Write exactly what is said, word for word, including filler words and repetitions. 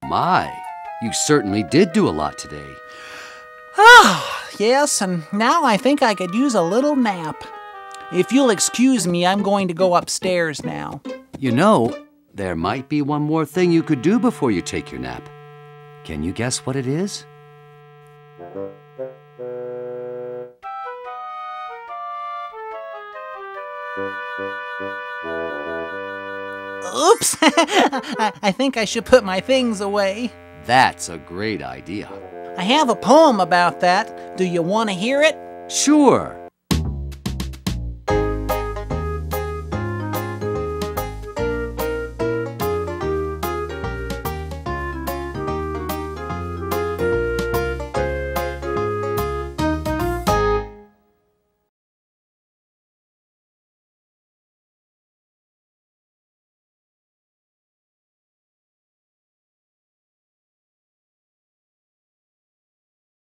My, you certainly did do a lot today. Ah, yes, and now I think I could use a little nap. If you'll excuse me, I'm going to go upstairs now. You know, there might be one more thing you could do before you take your nap. Can you guess what it is? Oops! I, I think I should put my things away. That's a great idea. I have a poem about that. Do you want to hear it? Sure.